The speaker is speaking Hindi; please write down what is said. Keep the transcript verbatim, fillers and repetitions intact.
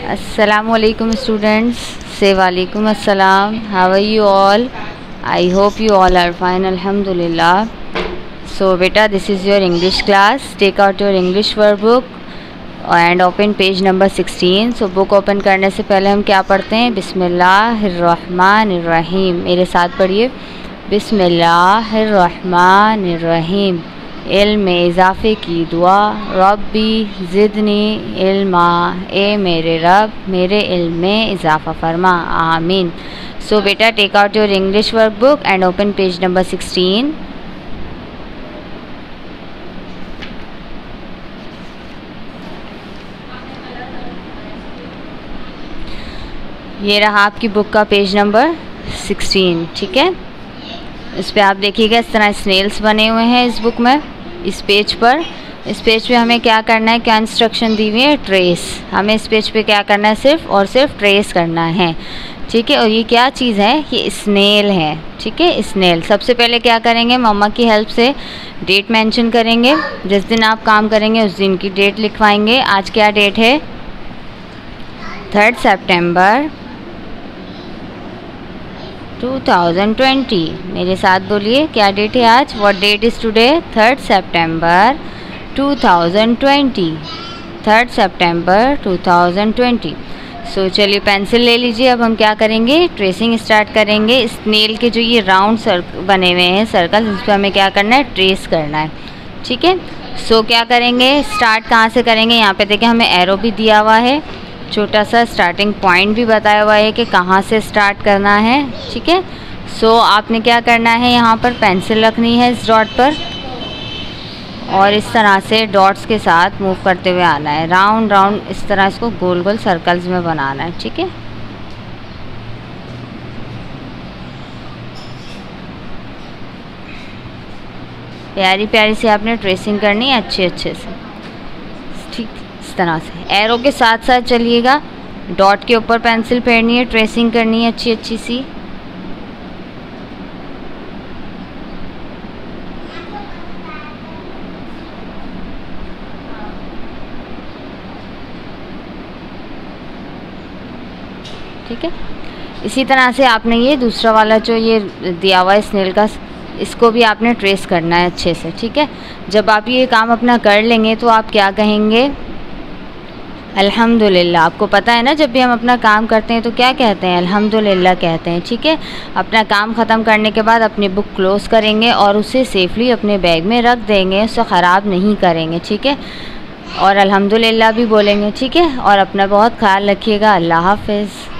Assalamu alaikum students. Say walaikum assalam. How are you all? I hope you all are fine. Alhamdulillah. So beta, this is your English class. Take out your English workbook and open page number sixteen. So book open करने से पहले हम क्या पढ़ते हैं? बिस्मिल्लाहिर्रहमानिर्रहीम. मेरे साथ पढ़िए. बिस्मिल्लाहिर्रहमानिर्रहीम. इल्म में इजाफ़े की दुआ. रब्बी ज़िदनी इल्मा. ए मेरे रब मेरे इल्म में इजाफ़ा फरमा. आमीन. सो बेटा, take out your English workbook and open page number sixteen. ये रहा आपकी बुक का पेज नंबर सिक्सटीन. ठीक है, इस पे आप देखिएगा इस तरह स्नेल्स बने हुए हैं इस बुक में. इस पेज पर इस पेज पे हमें क्या करना है, क्या इंस्ट्रक्शन दी हुई है? ट्रेस. हमें इस पेज पे क्या करना है? सिर्फ और सिर्फ ट्रेस करना है. ठीक है, और ये क्या चीज़ है? ये स्नेल है. ठीक है, स्नेल. सबसे पहले क्या करेंगे? मम्मा की हेल्प से डेट मेंशन करेंगे. जिस दिन आप काम करेंगे उस दिन की डेट लिखवाएंगे. आज क्या डेट है? थर्ड सितंबर टू थाउजेंड ट्वेंटी. मेरे साथ बोलिए, क्या डेट है आज? What date is today? Third सितंबर टू थाउजेंड ट्वेंटी. थर्ड सितंबर टू थाउजेंड ट्वेंटी. सो चलिए पेंसिल ले लीजिए. अब हम क्या करेंगे? ट्रेसिंग स्टार्ट करेंगे. स्नेल के जो ये राउंड सर्कल बने हुए हैं सर्कल, इस पर हमें क्या करना है? ट्रेस करना है. ठीक है, सो so, क्या करेंगे? स्टार्ट कहाँ से करेंगे? यहाँ पे देखिए हमें एरो भी दिया हुआ है, छोटा सा स्टार्टिंग पॉइंट भी बताया हुआ है कि कहाँ से स्टार्ट करना है. ठीक है, सो so, आपने क्या करना है? यहाँ पर पेंसिल रखनी है इस डॉट पर और इस तरह से डॉट्स के साथ मूव करते हुए आना है. राउंड राउंड इस तरह इसको गोल गोल सर्कल्स में बनाना है. ठीक है, प्यारी प्यारी से आपने ट्रेसिंग करनी है अच्छे अच्छे से. ठीक, इस तरह से एरो के साथ साथ चलिएगा. डॉट के ऊपर पेंसिल फेरनी है, ट्रेसिंग करनी है अच्छी अच्छी सी. ठीक है, इसी तरह से आपने ये दूसरा वाला जो ये दिया हुआ है स्नेल का, इसको भी आपने ट्रेस करना है अच्छे से. ठीक है, जब आप ये काम अपना कर लेंगे तो आप क्या कहेंगे? अल्हम्दुलिल्लाह. आपको पता है ना, जब भी हम अपना काम करते हैं तो क्या कहते हैं? अल्हम्दुलिल्लाह कहते हैं. ठीक है, अपना काम ख़त्म करने के बाद अपनी बुक क्लोज़ करेंगे और उसे सेफली अपने बैग में रख देंगे, उसे ख़राब नहीं करेंगे. ठीक है, और अल्हम्दुलिल्लाह भी बोलेंगे. ठीक है, और अपना बहुत ख्याल रखिएगा. अल्लाह हाफ़िज़.